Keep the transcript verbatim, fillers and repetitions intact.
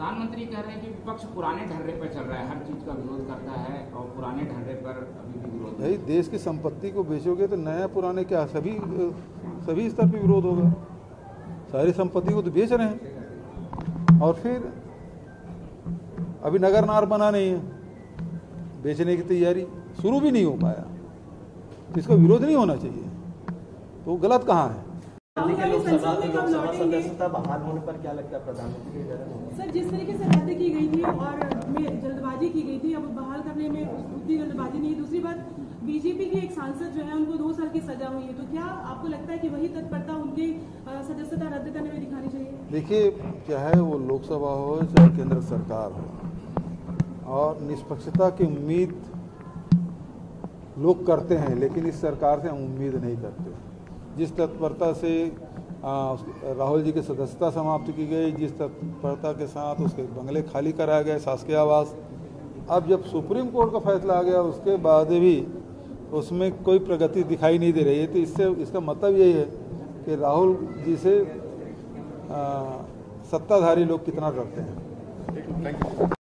प्रधानमंत्री कह रहे हैं कि विपक्ष पुराने ढर्रे पर चल रहा है, हर चीज का विरोध करता है और पुराने ढर्रे पर अभी भी विरोध। भाई देश की संपत्ति को बेचोगे तो नया पुराने क्या सभी सभी स्तर पर विरोध होगा। सारी संपत्ति को तो बेच रहे हैं और फिर अभी नगर नार बना नहीं है, बेचने की तैयारी शुरू भी नहीं हो पाया। इसका विरोध नहीं होना चाहिए, तो गलत कहाँ है। लोकसभा लोकसभा सदस्यता बहाल होने पर क्या लगता है प्रधानमंत्री सर, जिस तरीके से रद्द की गई थी और में जल्दबाजी की गई थी, अब बहाल करने में उतनी जल्दबाजी नहीं। दूसरी बात, बीजेपी के एक सांसद जो है उनको दो साल की सजा हुई है, तो क्या आपको लगता है कि वही तत्परता उनकी सदस्यता रद्द करने में दिखानी चाहिए? देखिए, चाहे वो लोकसभा हो चाहे केंद्र सरकार हो, और निष्पक्षता की उम्मीद लोग करते हैं, लेकिन इस सरकार से हम उम्मीद नहीं करते। जिस तत्परता से आ, राहुल जी की सदस्यता समाप्त की गई, जिस तत्परता के साथ उसके बंगले खाली कराए गए, शासकीय आवास, अब जब सुप्रीम कोर्ट का फैसला आ गया उसके बाद भी उसमें कोई प्रगति दिखाई नहीं दे रही है। तो इससे इसका मतलब यही है कि राहुल जी से आ, सत्ताधारी लोग कितना डरते हैं।